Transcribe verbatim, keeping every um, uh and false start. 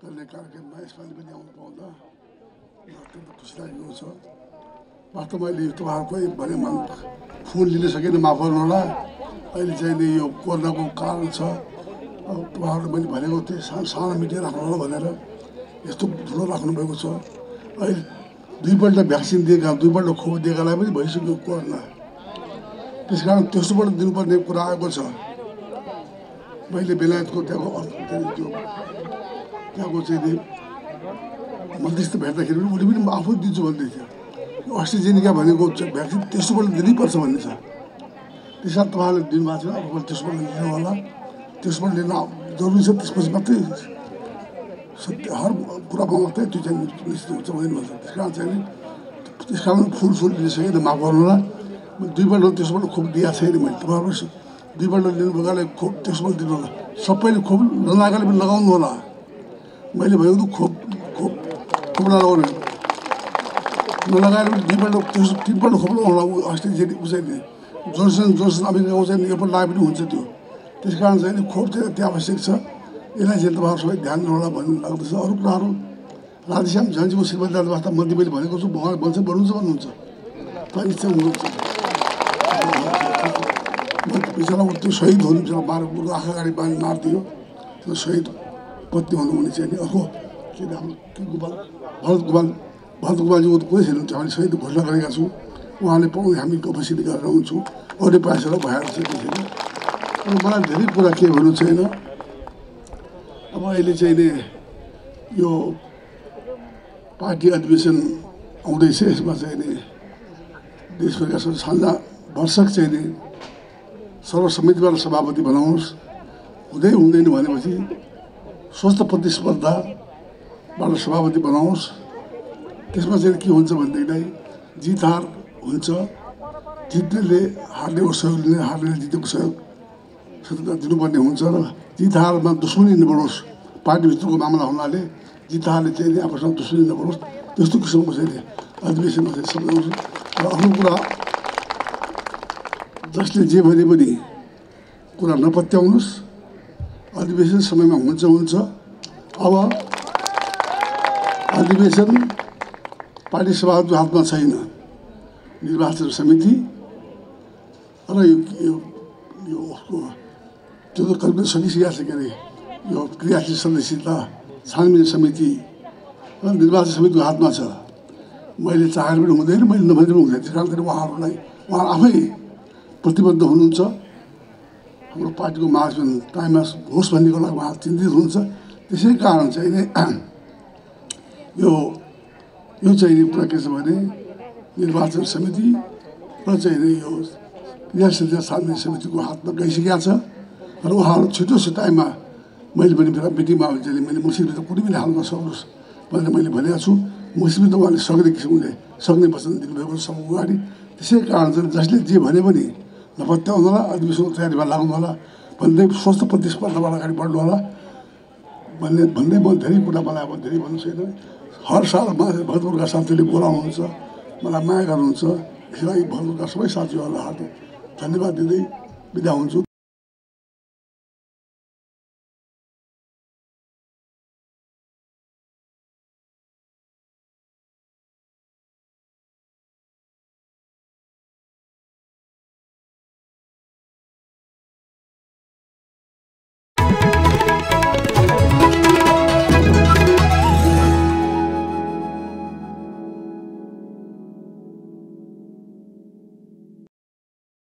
गर्ने कार्यक्रममा यसपालि पनि आउनु पाउँदा अत्यन्त खुसी लागेको छ। वास्तवमा अहिले तपाईँहरूको भने मन फोन लिन सकेन, माफ गर्नु होला। अहिले चाहिँ नि यो कोरोनाको कारण छ। अब तपाईँहरूले मैले भनेको थिएँ सानो सानो मिडिया राख्नु होला भनेर, यस्तो ठुलो राख्नुभएको छ। अहिले दुईपल्ट भ्याक्सिन दिएका, दुईपल्ट खोप दिएकालाई पनि भइसक्यो कोरोना। त्यस कारण तेस्रोपल्ट दिनुपर्ने कुरा आएको छ। मैले बेलायतको त्यहाँको त्यो त्यहाँको चाहिँ नि मध्यस्थ भेट्दाखेरि पनि उसले पनि आफै दिन्छु भन्दै थियो। यो अस्ट्राजेनिका भनेको भ्याक्सिन तेस्रोपल्ट दिनैपर्छ भन्ने छ। त्यस कारण तपाईँहरूले दिनुभएको छ, अब तेस्रोपल्ट लिनु होला। तेस्रोपल्ट लिन जरुरी छ, त्यसपछि मात्रै सत्य हर कुरामा मात्रै त्यो चाहिँ निश्चित हुन्छ भन्नुहुन्छ। त्यस कारण चाहिँ नि त्यस कारण फुल फुल लिन सकेन, माफ गर्नु होला। दुईपल्ट तेस्रोपल्ट खोप दिएको छैन मैले। तपाईँहरू दुईपल्ट लिनुभएकाले खोप तेस्रोपल्ट दिनु होला। सबैले खोप नलागेकाले पनि लगाउनु होला। मैले भनेको त खोप खोप खोप नलाउने नलगाएर पनि दुईपल्ट तेस्रो तिनपल्ट खोप लगाउनु होला। अस्ट्रेलिया उसैले जोन्सन जोन्सन अमेरिकाको चाहिँ एकपल्ट लगाए पनि हुन्छ त्यो। त्यस कारण चाहिँ खोप चाहिँ अति आवश्यक छ। यसलाई चाहिँ तपाईँहरू सबै ध्यान दिनु होला भन्ने लाग्दछ। अरू कुराहरू राधेश्याम झन्जीको श्रीमती वास्ता मध्ये मैले भनेको छु, उहाँले भन्छ भन्नुहुन्छ भन्नुहुन्छ तपाईँ निश्चय हुनुहुन्छ। बिचरा त्यो शहीद हुनुहुन्छ, बाह्र बुढो आँखा अगाडि बाँधी मारिदियो। त्यो शहीद पत्नी हुनुहुने चाहिँ नि अर्को के नाम के गोपाल भरत गोपाल भरत गोपालजीको त कोही छैन। हामीले शहीद घोषणा गरेका छौँ। उहाँले पाउने हामी उपस्थित गरेर हुन्छौँ। अरूले पासेर भएर चाहिँ त्यसरी अब मलाई धेरै कुरा के भन्नु छैन। अब अहिले चाहिँ नि यो पार्टी अधिवेशन आउँदैछ। यसमा चाहिँ नि देशभरका साझा वर्षक चाहिँ नि सर्वसम्मतिबाट सभापति बनाउनुहोस्। हुँदै हुँदैन भनेपछि स्वस्थ प्रतिस्पर्धाबाट सभापति बनाउनुहोस्। त्यसमा चाहिँ के हुन्छ भनेदेखिलाई जित हार हुन्छ। जित्नेले हार्नेको सहयोग लिने, हार्नेले जितेको सहयोग स्वतन्त्रता दिनुपर्ने हुन्छ र जित हारमा दुश्मनी नबढोस्। पार्टीभित्रको मामला हुनाले जित हारले चाहिँ आपसमा दुश्मनी नबढोस्, त्यस्तो किसिमको चाहिँ अधिवेशनमा चाहिँ सम्झाउँछु। र अर्को कुरा, जसले जे भने पनि कुरा नपत्याउनुहोस्। अधिवेशन समयमा हुन्छ हुन्छ। अब अधिवेशन पार्टी सभाको हातमा छैन। निर्वाचन समिति र यो यो उसको त्यो त कहिले सकिसकेको छ। के अरे यो क्रियाशील सदस्यता छानबिन समिति र निर्वाचन समितिको हातमा छ। मैले चाहेर पनि हुँदैन, मैले नभएर पनि हुँदैन। त्यस कारण उहाँहरूलाई उहाँ आफै प्रतिबद्ध हुनुहुन्छ। हाम्रो पार्टीको मार्चमा टाइममा होस् भन्नेको लागि उहाँ चिन्तित हुनुहुन्छ। त्यसै कारण चाहिँ नि यो यो चाहिँ कुरा के छ भने निर्वाचन समिति र चाहिँ नि यो क्रियाशील छानबिन समितिको हातमा गइसकेको छ। र उहाँहरू छिटो छिटो टाइममा मैले पनि फेरि मिटिङमा चाहिँ मैले मुसिबत कुनै पनि हाल्न सक्नुहोस् भनेर मैले भनेको छु। मुसिबत उहाँले सक्ने किसिमले सक्ने वचन दिनुभएको छ सबको अगाडि। त्यसै कारण चाहिँ जसले जे भने पनि नपत्याउनु होला, अधिवेशनको तयारीमा लाग्नु होला, भन्दै स्वस्थ प्रतिस्पर्धाबाट अगाडि बढ्नु होला भन्ने भन्दै म धेरै कुरा मलाई अब धेरै भन्नु छैन। हर साल भरतपुरका साथीहरूले बोलाउनुहुन्छ, मलाई माया गर्नुहुन्छ। यसलाई भरतपुरका सबै साथीहरूलाई हार्दिक धन्यवाद दिँदै बिदा हुन्छु।